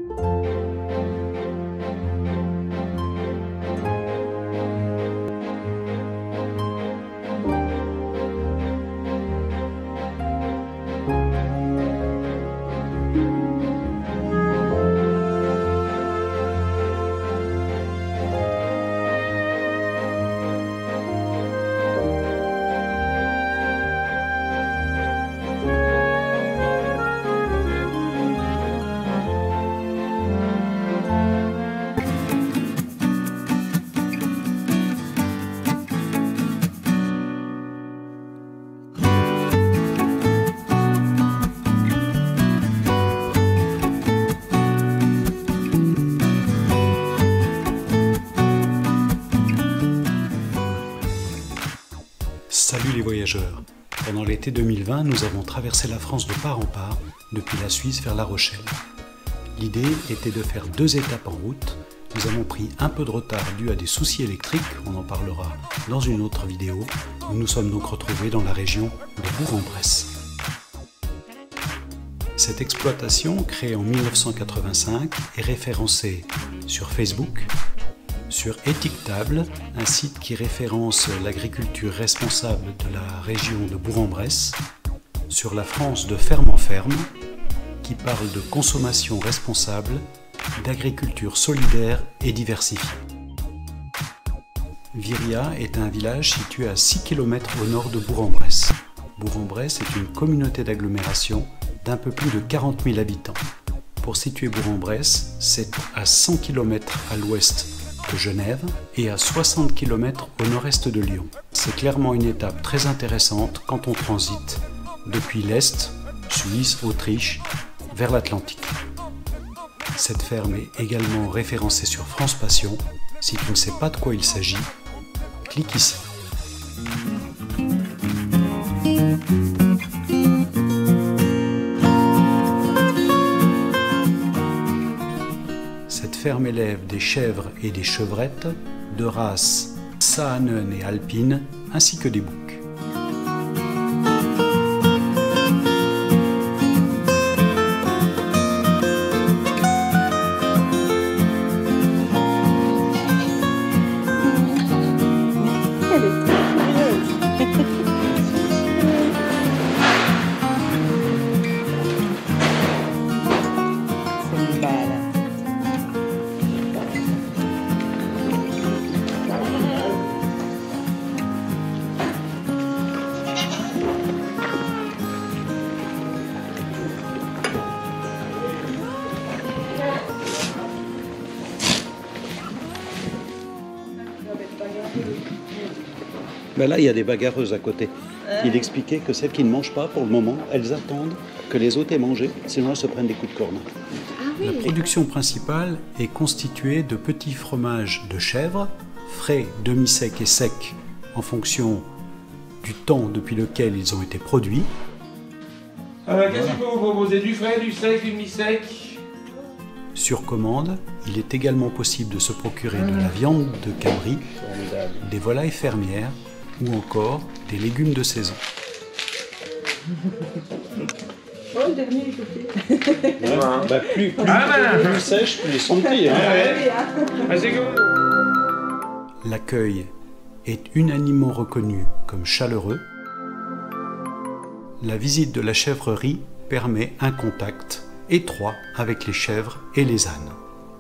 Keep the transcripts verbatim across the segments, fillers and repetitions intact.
Salut les voyageurs! Pendant l'été deux mille vingt, nous avons traversé la France de part en part, depuis la Suisse vers La Rochelle. L'idée était de faire deux étapes en route. Nous avons pris un peu de retard dû à des soucis électriques, on en parlera dans une autre vidéo. Nous nous sommes donc retrouvés dans la région de Bourg-en-Bresse. Cette exploitation, créée en mille neuf cent quatre-vingt-cinq, est référencée sur Facebook, sur Étiquetable, un site qui référence l'agriculture responsable de la région de Bourg-en-Bresse, sur la France de ferme en ferme, qui parle de consommation responsable, d'agriculture solidaire et diversifiée. Viria est un village situé à six kilomètres au nord de Bourg-en-Bresse. Bourg-en-Bresse est une communauté d'agglomération d'un peu plus de quarante mille habitants. Pour situer Bourg-en-Bresse, c'est à cent kilomètres à l'ouest de Genève et à soixante kilomètres au nord-est de Lyon. C'est clairement une étape très intéressante quand on transite depuis l'Est, Suisse, Autriche, vers l'Atlantique. Cette ferme est également référencée sur France Passion. Si tu ne sais pas de quoi il s'agit, clique ici. Cette ferme élève des chèvres et des chevrettes de races Saanen et alpines, ainsi que des boucs. Ben là, il y a des bagarreuses à côté. Il expliquait que celles qui ne mangent pas, pour le moment, elles attendent que les autres aient mangé, sinon elles se prennent des coups de corne. Ah oui. La production principale est constituée de petits fromages de chèvre, frais, demi-secs et secs, en fonction du temps depuis lequel ils ont été produits. Euh, Qu'est-ce qu'il faut vous proposer? Du frais, du sec, du mi-sec? Sur commande, il est également possible de se procurer de la viande de cabri, des volailles fermières ou encore des légumes de saison. Oh, le dernier est coupé. Ouais, bah plus, plus, Ah, ben. plus sèche, plus ils sont petits. Hein. Ouais. Ah, c'est cool. L'accueil est unanimement reconnu comme chaleureux. La visite de la chèvrerie permet un contact étroit avec les chèvres et les ânes.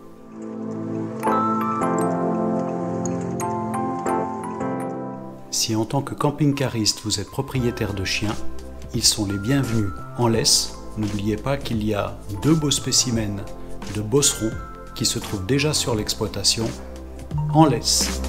Si en tant que camping-cariste vous êtes propriétaire de chiens, ils sont les bienvenus en laisse. N'oubliez pas qu'il y a deux beaux spécimens de bosseron qui se trouvent déjà sur l'exploitation en laisse.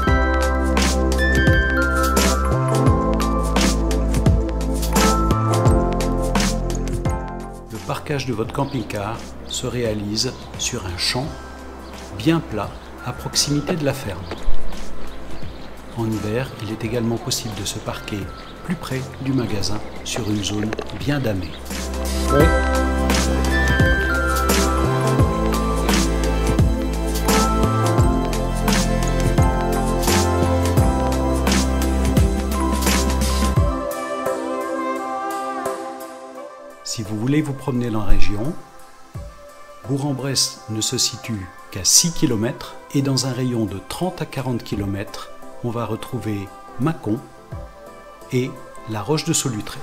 Le parquage de votre camping-car se réalise sur un champ bien plat à proximité de la ferme. En hiver, il est également possible de se parquer plus près du magasin sur une zone bien damée. Oui. Si vous voulez vous promener dans la région, Bourg-en-Bresse ne se situe qu'à six kilomètres et dans un rayon de trente à quarante kilomètres, on va retrouver Mâcon et la Roche de Solutré.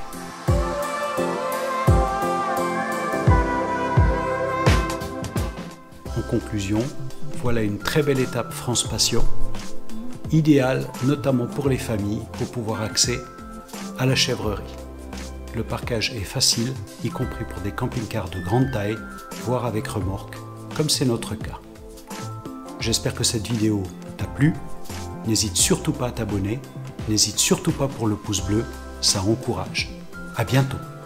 En conclusion, voilà une très belle étape France Passion, idéale notamment pour les familles pour pouvoir accéder à la chèvrerie. Le parquage est facile, y compris pour des camping-cars de grande taille, voire avec remorque, comme c'est notre cas. J'espère que cette vidéo t'a plu. N'hésite surtout pas à t'abonner, n'hésite surtout pas pour le pouce bleu, ça encourage. À bientôt.